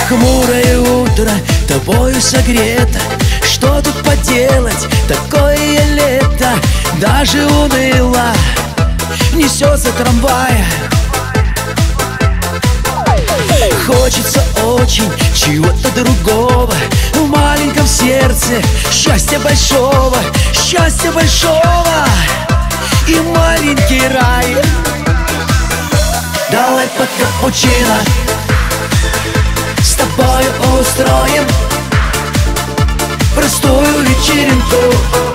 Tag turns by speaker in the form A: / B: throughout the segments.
A: Хмурое утро, тобою согрето. Что тут поделать, такое лето. Даже уныло несется трамвай. Хочется очень чего-то другого. В маленьком сердце счастья большого. Счастья большого и маленький рай. Давай под капучино с тобою устроим простую вечеринку,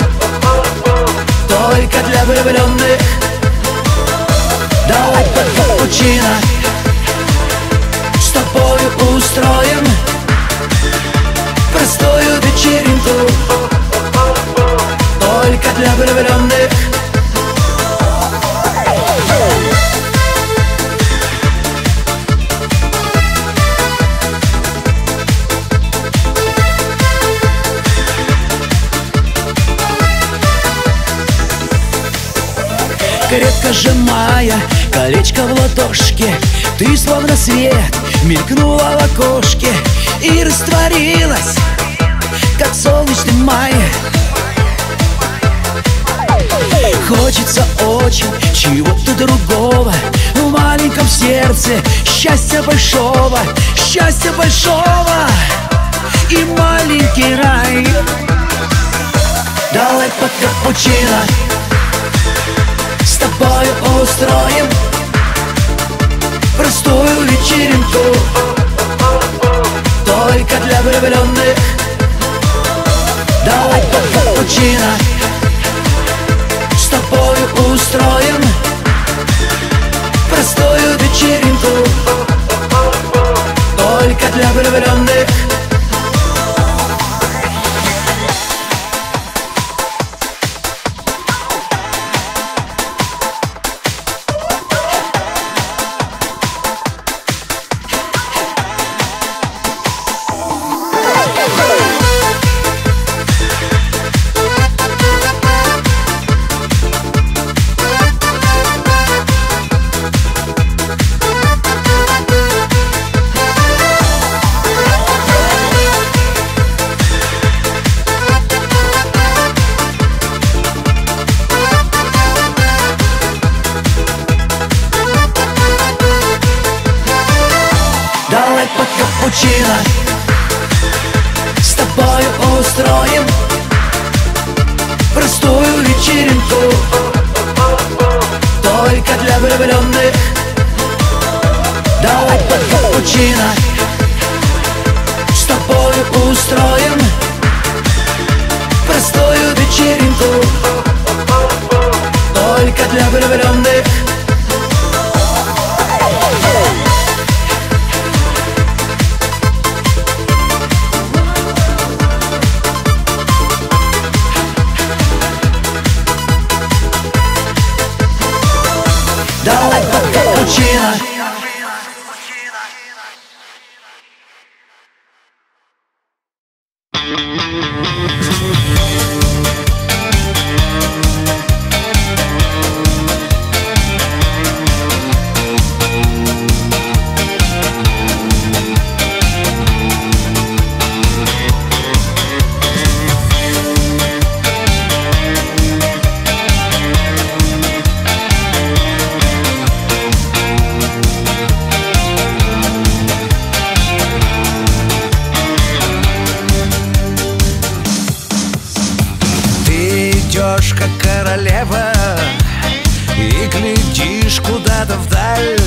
A: только для влюбленных. Давай под капучино с тобою устроим простую вечеринку, только для влюбленных. Крепко сжимая колечко в ладошке, ты словно свет мелькнула в окошке и растворилась, как солнечный май. Хочется очень чего-то другого. В маленьком сердце счастья большого. Счастья большого и маленький рай. Давай под капучино с тобою устроим простую вечеринку, только для влюбленных. Давай под капучино с тобою устроим простую вечеринку, только для влюбленных. Давай под капучино с тобою устроим простую вечеринку, только для влюбленных. Давай под капучино с тобою устроим простую вечеринку, только для влюбленных. Давай под капучино.
B: Как королева и глядишь куда-то вдаль.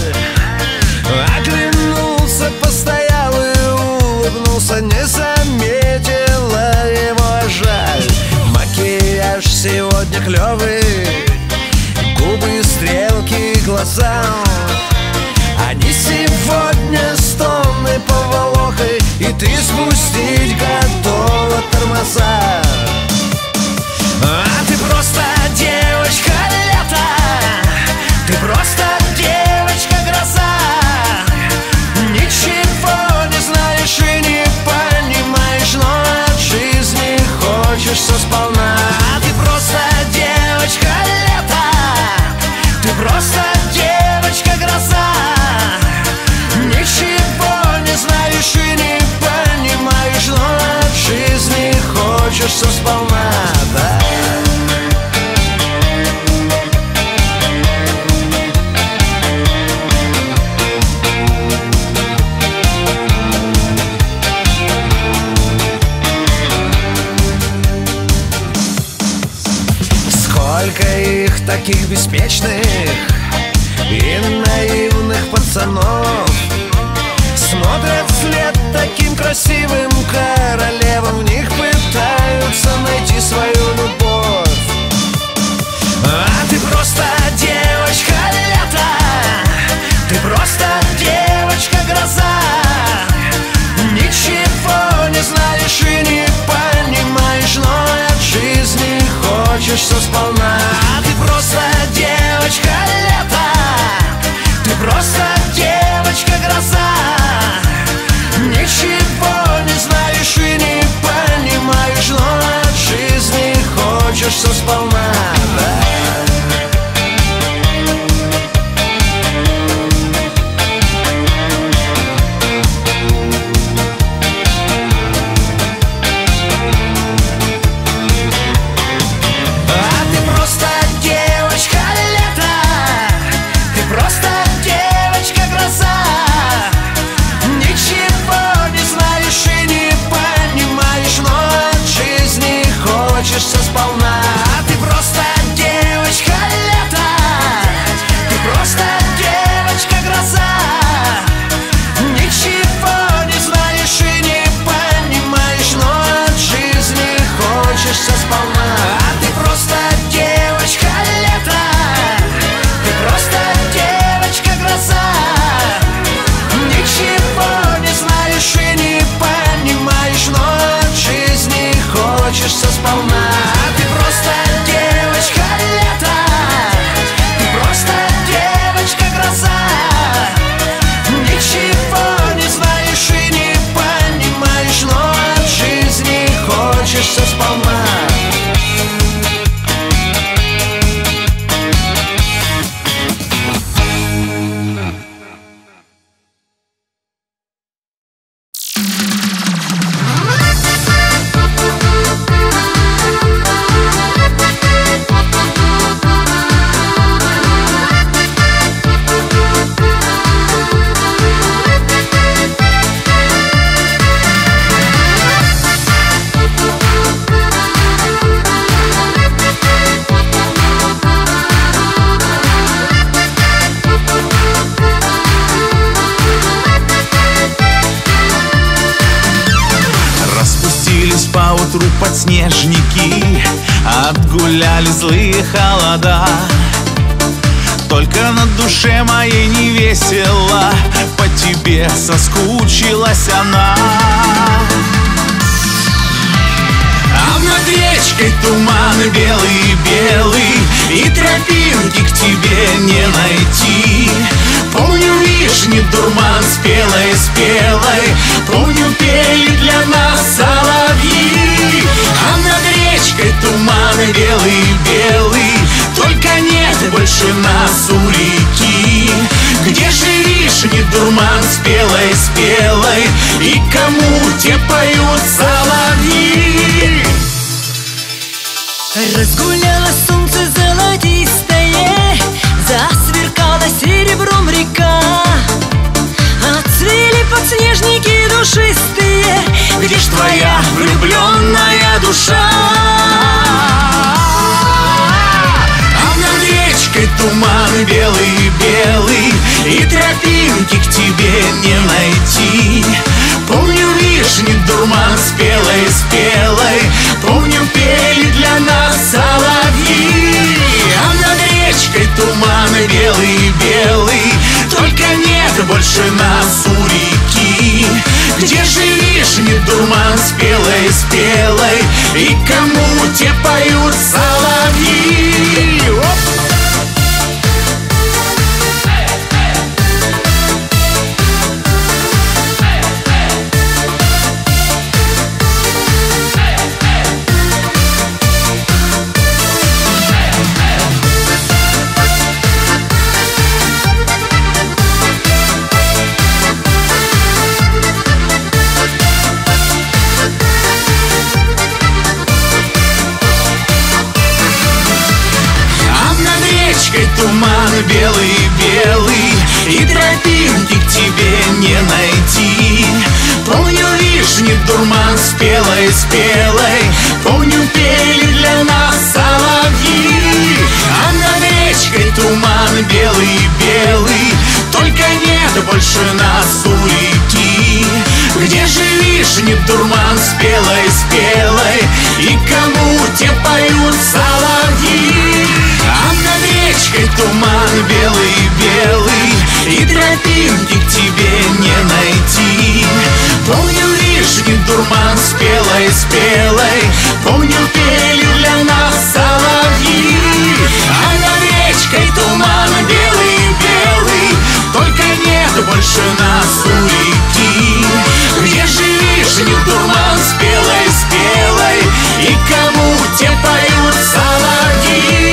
B: Оглянулся, постоял и улыбнулся, не заметила его жаль. Макияж сегодня клевый, губы, стрелки, глаза. Они сегодня стоны поволокой, и ты спустить готова тормоза. А ты просто девочка лета, ты просто девочка гроза. Ничего не знаешь и не понимаешь, но от жизни хочешься сполна. А ты просто девочка лета, ты просто девочка гроза. Ничего не знаешь и не таких беспечных и наивных пацанов смотрят вслед таким красивым королевам, в них пытаются найти свою любовь. А ты просто девочка лета, ты просто девочка-гроза. Ничего не знаешь и не понимаешь, но от жизни хочешь все сполна. Ты просто девочка лета, ты просто девочка-гроза. Ничего не знаешь и не понимаешь, но от жизни хочешь все сполна. Хочешься сполна. Ты просто девочка лета, ты просто девочка-гроза. Ничего не знаешь и не понимаешь, но от жизни хочешься сполна. Ты просто девочка лета, ты просто девочка-гроза. Ничего не знаешь и не понимаешь, но от жизни хочешься сполна. Ты просто девочка лета, ты просто девочка-гроза. Ничего не знаешь и не понимаешь, но от жизни хочешься сполна. Поутру подснежники отгуляли злые холода. Только на душе моей не весело, по тебе соскучилась она. А над речкой туман белый-белый, и тропинки к тебе не найти. Помню вишни дурман спелой-спелой, помню пели для нас соловьи. А над речкой туман белый-белый, только нет больше нас у реки. Где же вишни дурман спелой-спелой, и кому те поют соловьи?
C: Разгуляло солнце золотистое, засверкала серебром река. Отцвели подснежники душистые, где ж твоя влюбленная душа?
B: А над речкой туман белый-белый, и тропинки к тебе не найти. Помню вишни дурман спелой-спелой, помню пели для нас соловьи. А над речкой туман белый-белый, только нет больше нас у реки. Где же вишни дурман спелой-спелой, и кому те поют соловьи? Туман белый-белый, и тропинки к тебе не найти. Помню вишни дурман спелой-спелой, помню пели для нас соловьи. А над туман белый-белый, только нет больше нас у реки. Где же вишни дурман спелой, и кому те поют соловьи? А над речкой туман белый-белый, и тропинки к тебе не найти. Помню вишни дурман спелой, помню пели для нас соловьи. А над речкой туман белый-белый, только нет больше нас у реки. Где же вишни дурман спелой, и кому те поют соловьи?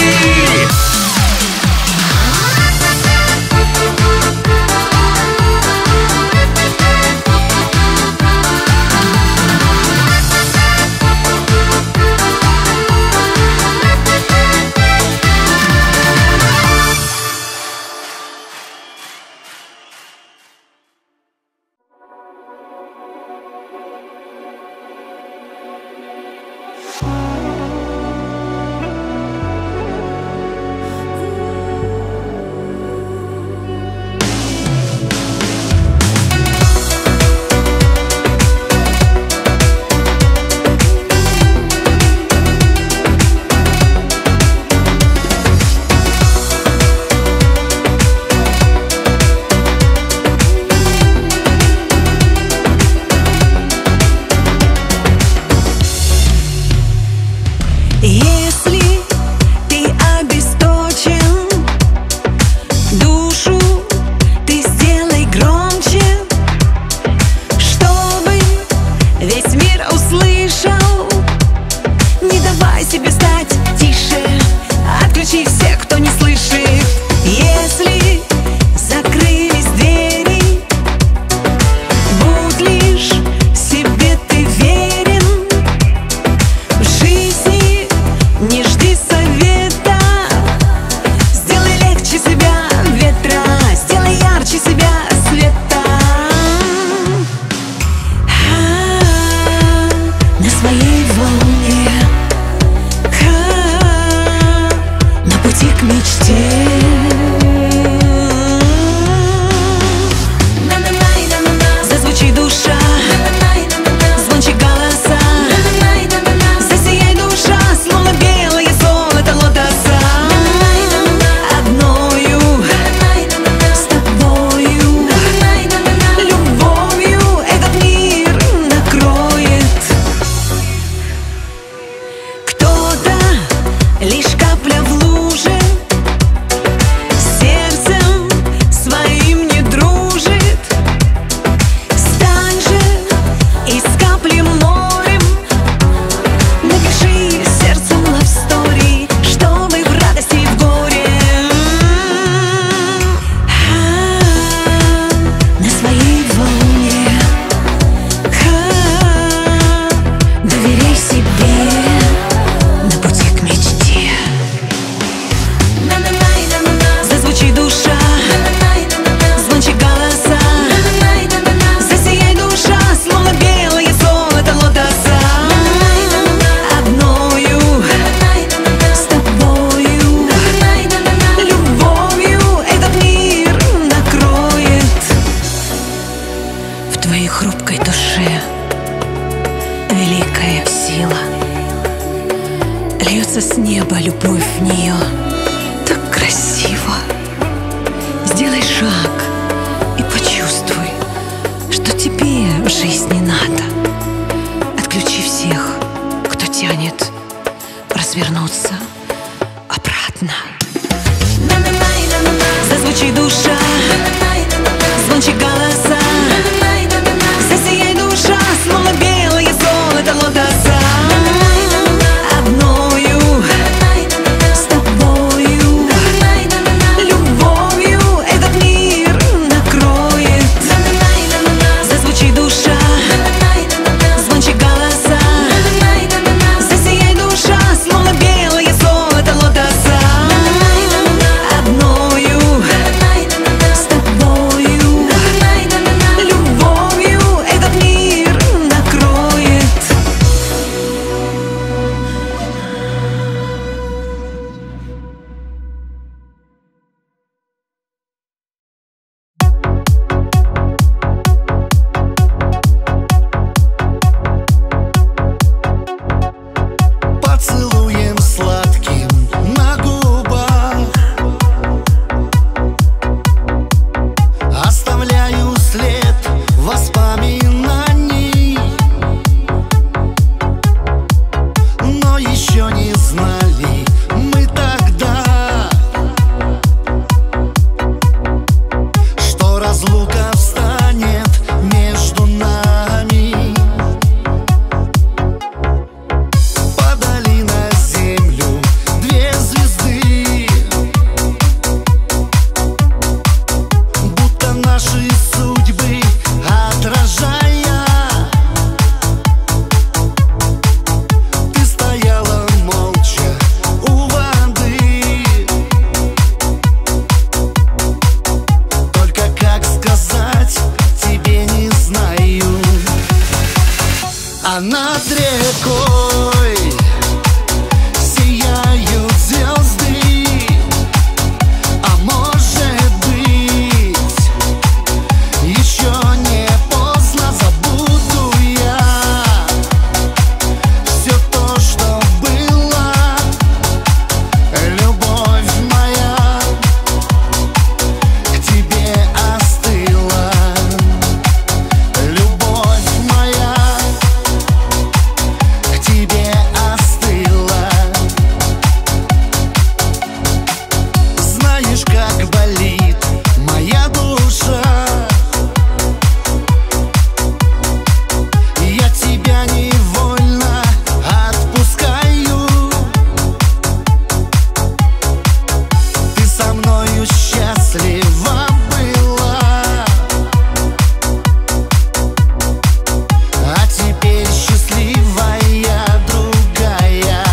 C: Льется с неба любовь в нее. Так красиво. Сделай шаг и почувствуй, что тебе в жизни надо. Отключи всех, кто тянет развернуться обратно. Зазвучи душа, звончик голоса. Засияй душа, словно белое золото лотоса. Одною с тобою, любовью этот мир
D: воспоминаний, но еще не знали мы тогда, что разлука встанет между нами. Падали на землю две звезды, будто наши судьбы отражая. Ты стояла молча у воды, только как сказать тебе не знаю. А над рекой сияют звезды, а может быть, еще не поздно, забуду я все то, что было. Любовь моя к тебе остыла. Любовь моя к тебе остыла. Знаешь, как болит моя душа, я тебя невольно отпускаю. Ты со мною счастлива была, а теперь счастливая другая.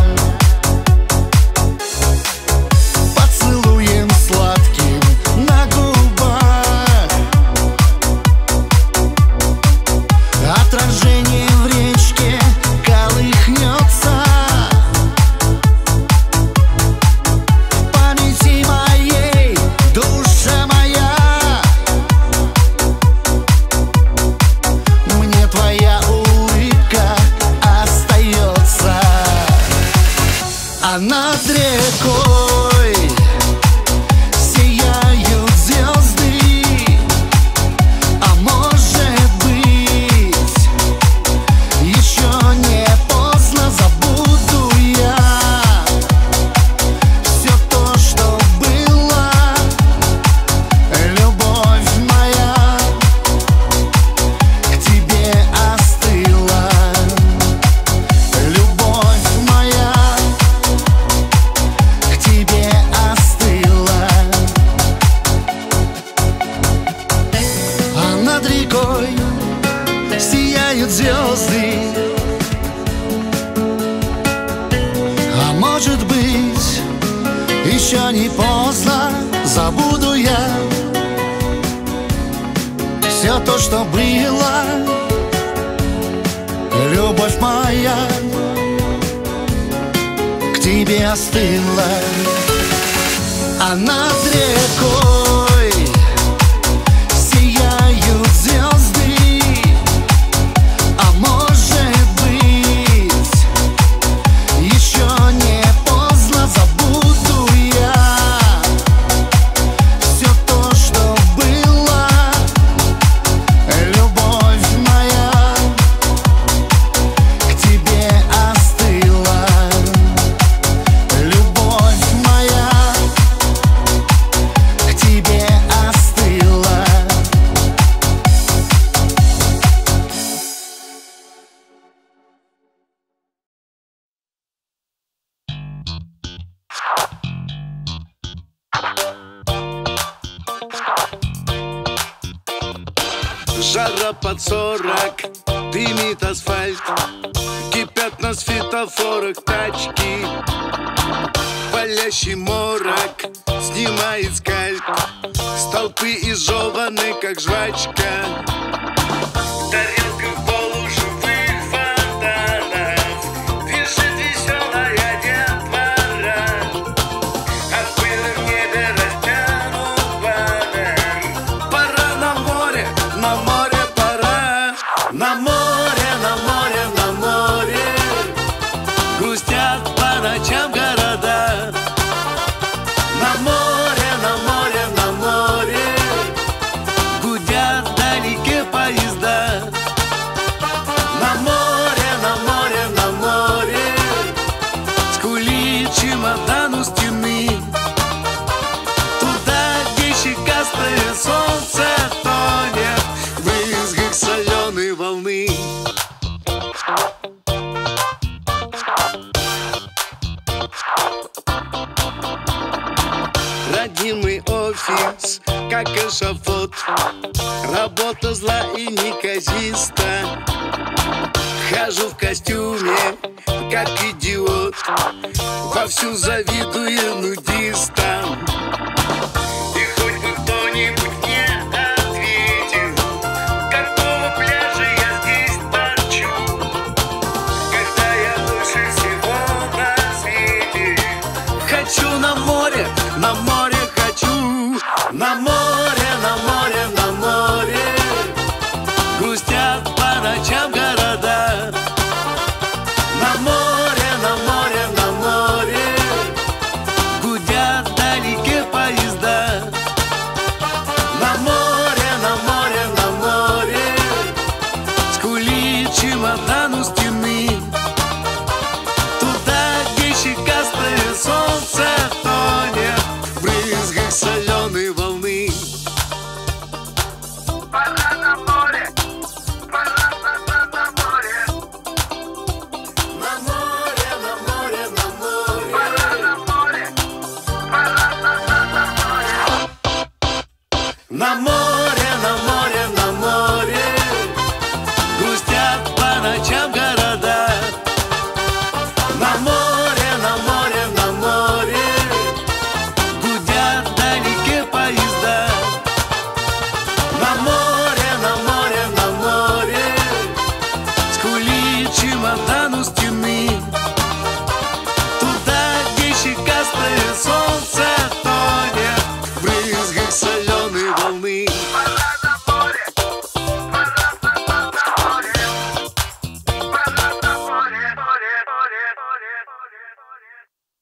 D: Поцелуем сладким на губах, отражение в речке колыхнется. В памяти моей, душа моя, мне твоя улыбка остается. А над рекой сияют звезды, а может быть, еще не поздно, забуду я все то, что было. Любовь моя к тебе остыла. Любовь моя к тебе остыла. А над рекой сияют звезды, а может быть, еще не поздно, забуду я все то, что было. Любовь моя к тебе остыла. А над рекой сияют звезды, а может быть, еще не поздно, забуду я все то, что было. Любовь моя к тебе остыла. Любовь моя к тебе остыла.
B: Жара под 40, дымит асфальт, кипят на светофорах тачки. Палящий морок снимает скальп, столпы изжеваны, как жвачка. Тарелка в полуживых фонтанах, дышит веселая детвора, а пыль в небе растянут баннер. Пора на море пора. На море, на море, на море грустят по ночам города. На море, на море, на море гудят вдалеке поезда.
E: как эшафот. Работа зла и неказиста. Хожу в костюме, как идиот. Вовсю завидую нудистам. И хоть бы кто-нибудь мне ответил, какого пляжа я здесь торчу, когда я лучше всего на свете. Хочу на море хочу. На море, на море, на море грустят по ночам города. На море, на море, на море гудят вдалеке поезда. На море, на море, на море скулит чемодан у стены. Туда, где щекастое солнце тонет в брызгах соленой волны. Пора на море, пора на море. На море, на море, на море. Пора на море, пора на море. На море, на море, на море грустят по ночам города. На море, на море, на море гудят вдалеке поезда. На море, на море, на море скулит чемодан у стены. Туда, где щекастое солнце тонет в брызгах соленой волны. Пора на море, пора на море. Пора на море, море, море, море, море.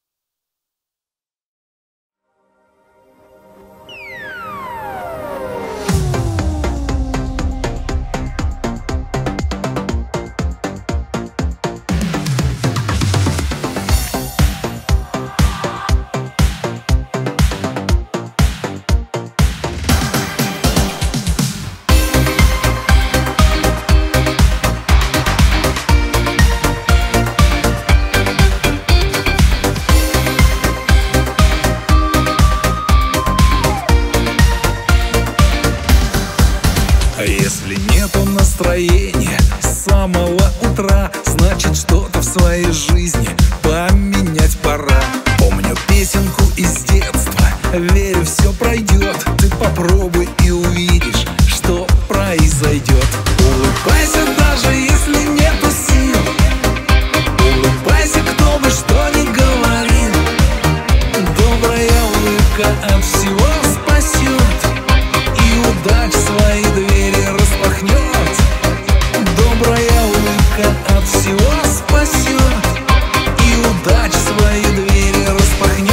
F: Если нету настроения с самого утра, значит что-то в своей жизни поменять пора. Помню песенку из детства, верю, все пройдет. Ты попробуй и увидишь, что произойдет. Улыбайся, даже если нету сил. Улыбайся, кто бы что ни говорил. Добрая улыбка от всего спасет, и удач свои двери распахнет. Добрая улыбка от всего спасет, и удач свои двери распахнет.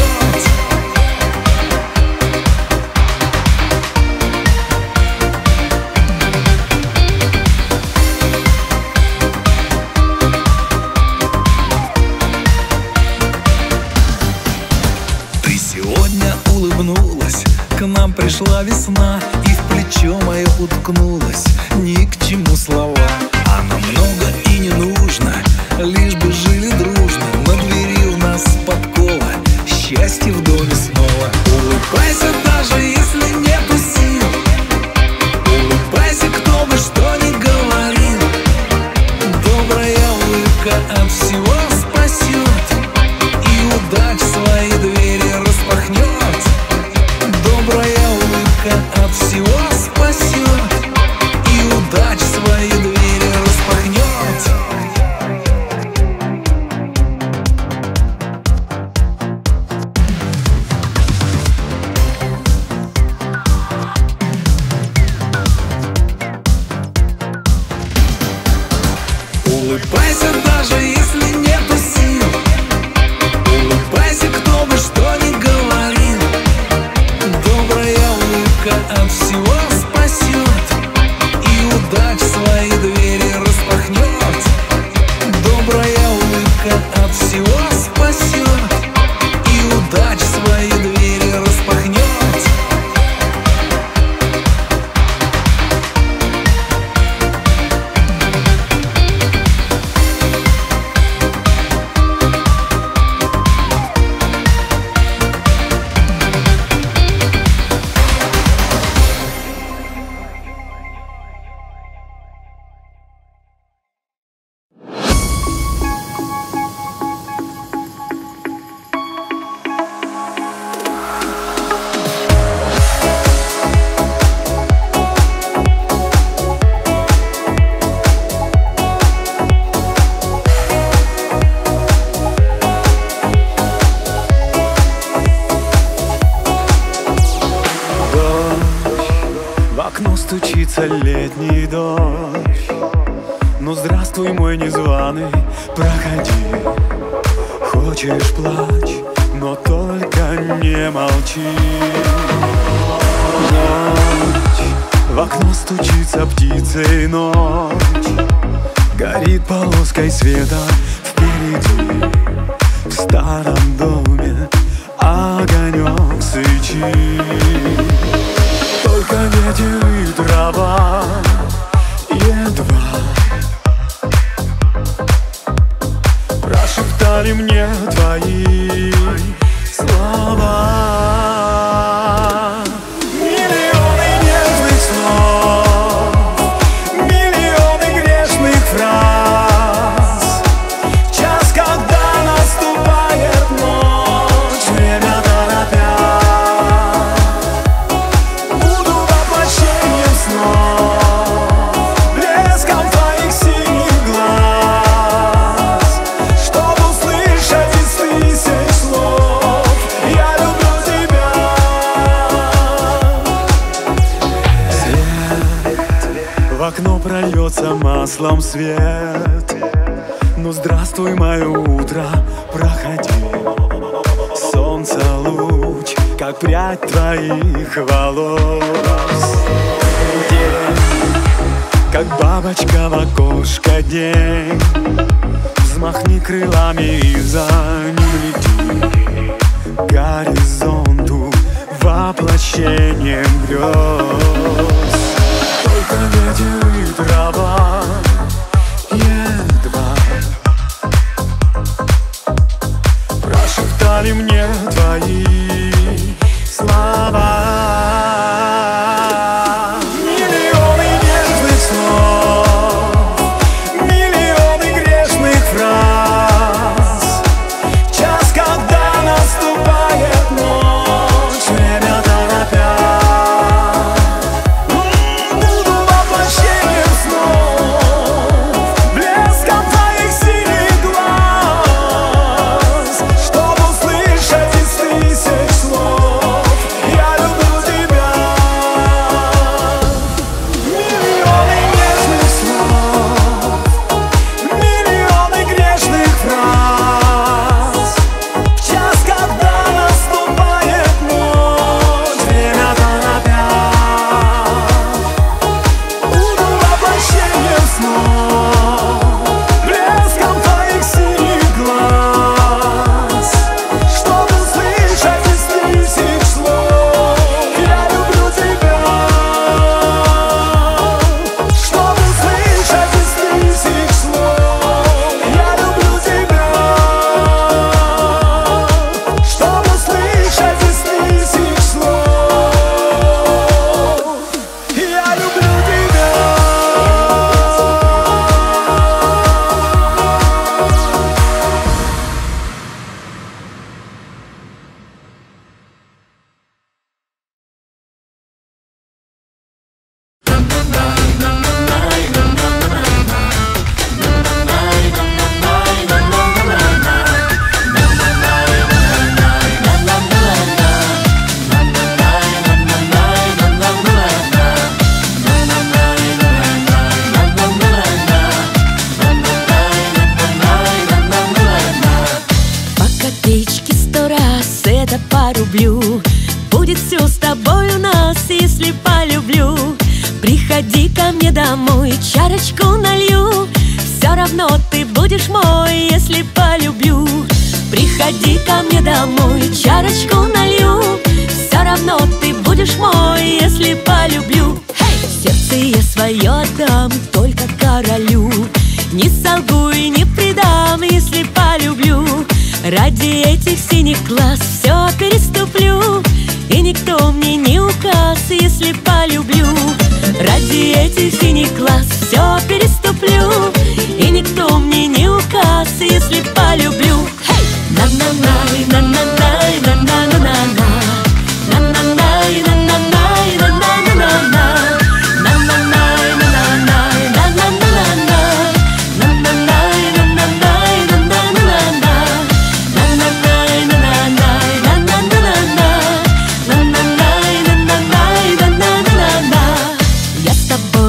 F: Ты сегодня улыбнулась, к нам пришла весна, и в плечо мое уткнулась. Ни к чему слова, а нам много и не нужно, лишь бы жили дружно. На двери у нас подкова, счастье в доме снова. Улыбайся, даже если нету сил. Улыбайся, кто бы что ни говорил. Добрая улыбка от всего спасет, и удач свои двери распахнет. Добрая улыбка от всего спасет, и удач свои двери распахнет. Улыбайся, даже если нету сил. Улыбайся, кто бы что ни говорил. Добрая улыбка от всего спасет, и удач свои двери распахнет. Добрая улыбка от всего спасет, и удач свои двери распахнет.
G: льется летний дождь. Ну здравствуй, мой незваный, проходи. Хочешь, плачь, но только не молчи. Ночь, в окно стучится птицей ночь. Горит полоской света впереди. В старом доме огонек свечи. Только ветер и трава едва прошептали мне твои слова. Миллионы нежных слов, миллионы грешных фраз. В час, когда наступает ночь, время торопя, буду воплощением снов, блеском твоих синих глаз. Чтобы услышать из тысяч слов, я люблю тебя. Свет, в окно прольется маслом свет. Ну здравствуй, мое утро, проходи. Солнце луч, как прядь твоих волос. День, как бабочка в окошко день. Взмахни крылами и за ним лети к горизонту воплощением грез. Только ветер и трава едва прошептали мне твои слова. Миллионы нежных слов, миллионы грешных фраз. В час, когда наступает ночь, время торопя, буду воплощением снов, блеском твоих синих глаз. Чтобы услышать из тысяч слов, я люблю тебя. Миллионы нежных слов, миллионы грешных фраз. В час, когда наступает ночь, время торопя, буду воплощением снов, блеском твоих синих глаз. Чтобы услышать из тысяч слов, я люблю тебя. Чтобы услышать из тысяч слов, я люблю тебя. Чтобы услышать из тысяч слов, я люблю тебя.
C: По копеечке 100 раз, это по рублю. Будет все с тобой у нас, если полюблю. Приходи ко мне домой, чарочку налью. Все равно ты будешь мой, если полюблю. Приходи ко мне домой, чарочку налью. Все равно ты будешь мой, если полюблю. Сердце я свое отдам только королю. Не солгу и не предам, если полюблю. Ради этих синих глаз все переступлю. И никто мне не указ, если полюблю. Ради этих синих глаз все переступлю. И никто мне не указ, если полюблю. На-на-най, на-на-най, на-на-на-на-на. На-на-най, на-на-най, на-на-на-на-на. На-на-най, на-на-най, на-на-на-на-на. На-на-най, на-на-най, на-на-на-на-на. На-на-най, на-на-най, на-на-на-на-на. На-на-най, на-на-най, на-на-на-на-на. Я с тобой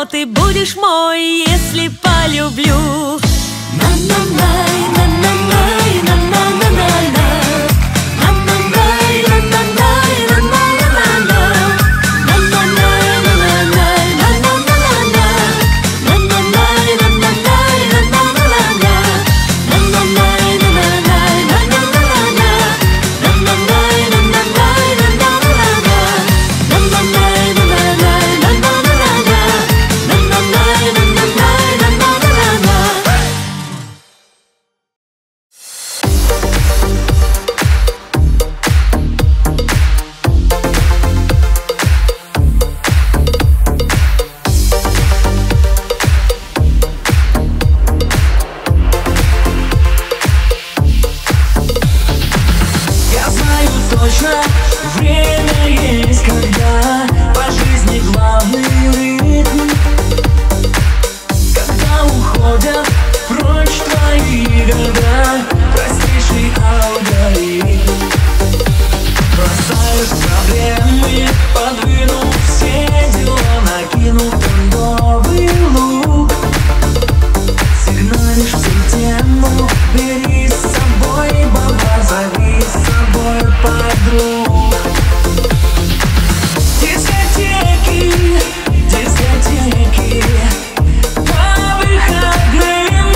C: но ты будешь мой, если полюблю. На-на-най, на-на-най, на-на-на-най, на-на-най, на-на-най, на-на-на-най, на-на-най, на-на-най, на-на-на-най, на-на-най,
H: Время есть, когда по жизни главный ритм, когда уходят прочь твои года, простейший алгоритм. Бросаешь проблемы, подвинув все дела, накинув трендовый лук. Сигналишь в тему, бери с собой баба, зови с собой подруг. Дискотеки, дискотеки по выходным.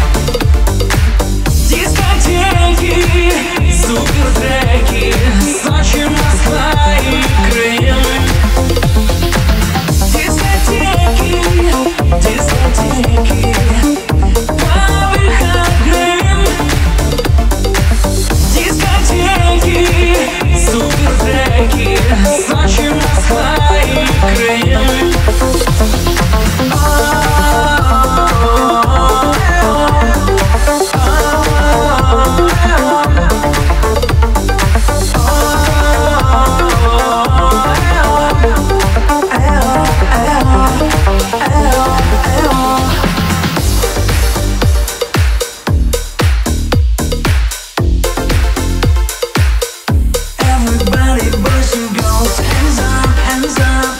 H: Дискотеки, супертреки, Сочи, Москва и Крым. Дискотеки, дискотеки по выходным. Дискотеки, супертреки, Сочи, Москва и Крым. Everybody, boys and girls, hands up, hands up.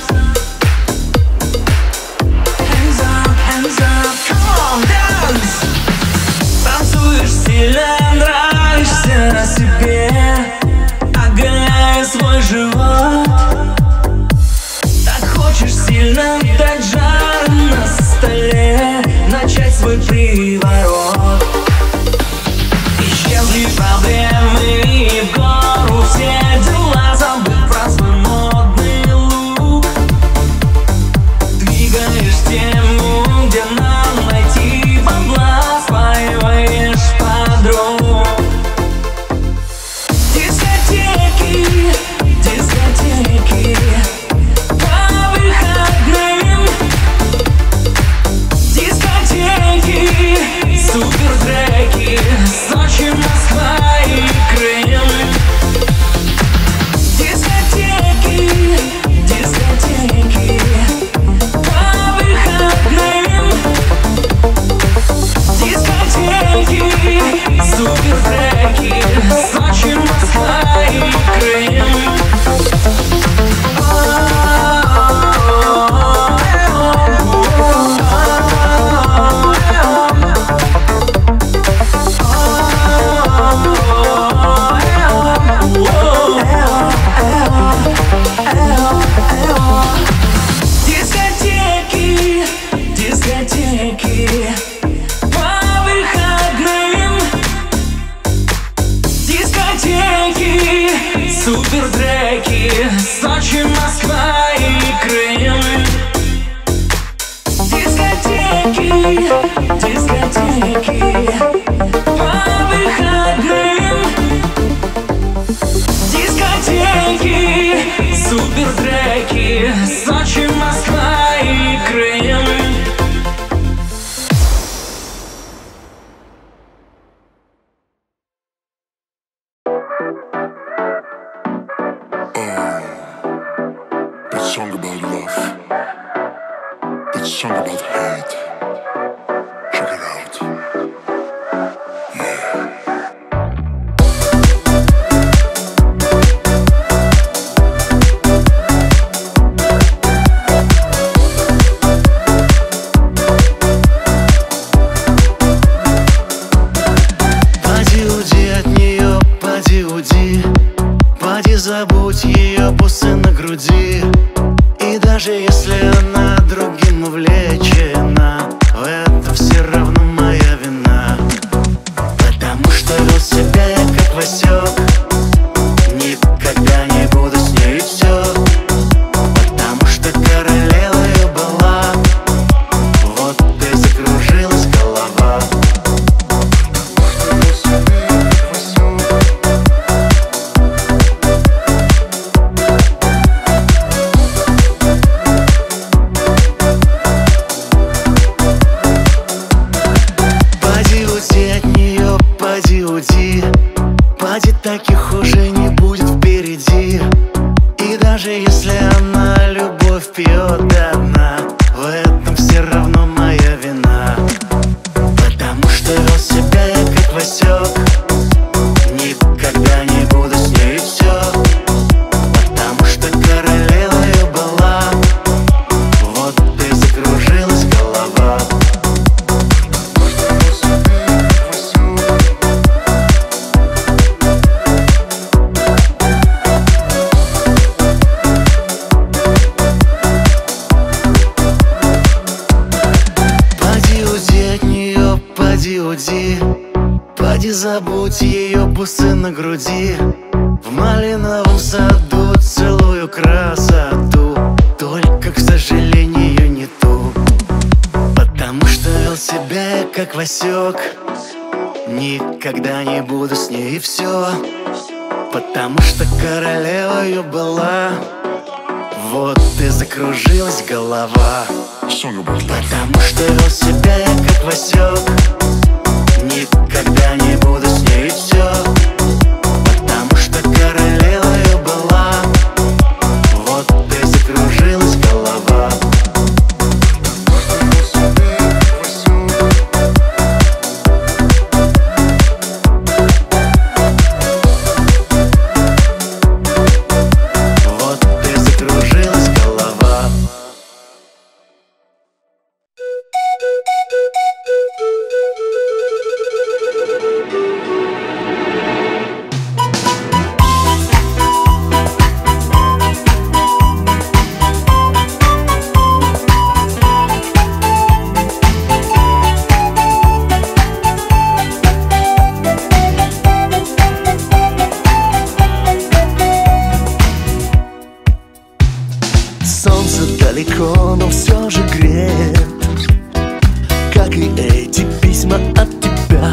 H: Hands up, hands up, come on, dance. Танцуешь сильно, нравишься себе, оголяя свой живот. Так хочешь сильно, так жарко на столе, начать свой приворот. Исчезли проблемы и в гору все дела, забыв про свой модный лук. Двигаешь тему, где нам найти бабла, спаиваешь подруг. Дискотеки, дискотеки по выходным. Дискотеки, супертреки, Сочи, Москва и Крым. Дискотеки, дискотеки по выходным. Дискотеки, супертреки, Сочи, Москва и Крым. Дискотеки, дискотеки по выходным. Дискотеки, супертреки, Сочи, Москва и Крым. Дискотеки, дискотеки по выходным. Дискотеки, супертреки, Сочи, Москва и Крым.
I: That song about love, that song about hate. Check it out. Yeah.
B: васек. Никогда не буду с ней, и все. Потому что королевою была. Вот и закружилась голова. Поди уйди от нее, поди уйди. Поди, таких уже не будет впереди. И даже если она любовь пьет до дна, в этом все равно моя вина. Потому что вел себя я как васек. Никогда не буду с ней, и все. Потому что королевою была. Вот и закружилась голова. Поди уйди от нее, поди уйди. Поди забудь ее бусы на груди. В малиновом саду целую красоту. Только, к сожалению, не ту. Потому что вел себя я как васек. Никогда не буду с ней, и все. Потому что королевою была. Вот и закружилась голова. Потому что вел себя я как васек. Никогда не буду с ней, и все. Потому что королевою была. Вот и закружилась голова. Вот и закружилась голова.
D: Солнце далеко, но все же греет, как и эти письма от тебя.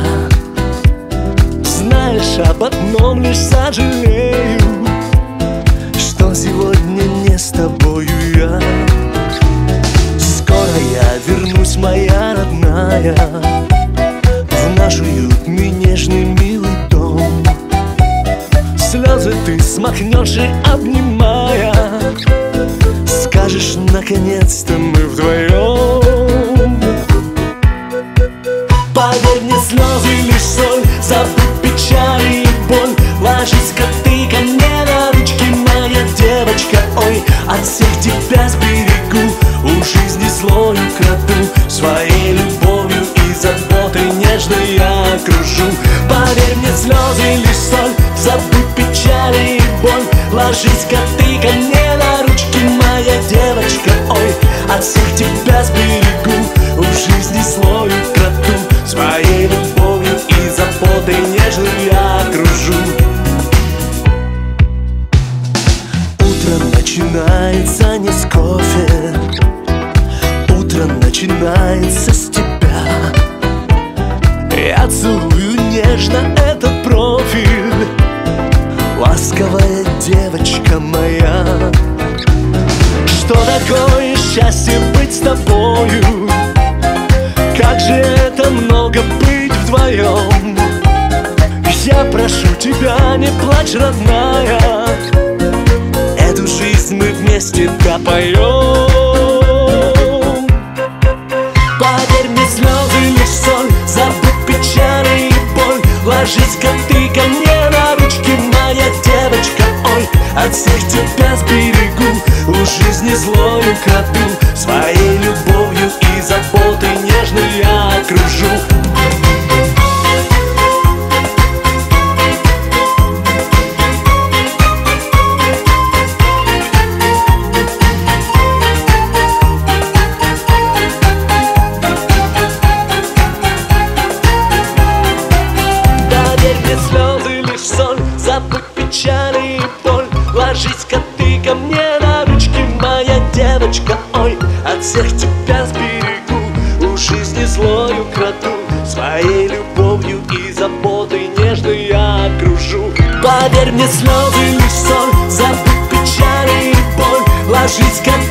D: Знаешь, об одном лишь сожалею, что сегодня не с тобою я. Скоро я вернусь, моя родная, в наш уютный, нежный, милый дом. Слезы ты смахнешь и обнимая, скажешь, наконец-то мы вдвоем. Поверь мне, слезы лишь соль, забудь печали и боль. Ложись-ка ты ко мне на ручки, моя девочка. Ой, от всех тебя сберегу, у жизни злою краду. Своей любовью и заботой нежной я окружу. Поверь мне, слезы лишь соль, забудь печали и боль. Ложись-ка ты ко мне на ручки, моя девочка. Ой, от всех тебя сберегу, у жизни злою краду. Своей любовью и заботой нежной я окружу. Утро начинается не с кофе, утро начинается с тебя. Я целую нежно этот профиль, ласковая девочка моя. Что такое счастье быть с тобою? Как же это много быть вдвоем. Я прошу тебя, не плачь, родная, эту жизнь мы вместе допоем. Поверь мне, слезы лишь соль, забудь печали и боль. Ложись-ка ты ко мне на ручки, моя девочка. Ой, от всех тебя сберегу, у жизни злою краду. Своей любовью и заботой нежной я окружу. забудь печали и боль. Ложись-ка ты ко мне на ручки, моя девочка. Ой, от всех тебя сберегу, у жизни злою крату. Своей любовью и заботой нежной я окружу. Поверь мне, слезы лишь соль, забудь печали и боль. Ложись ко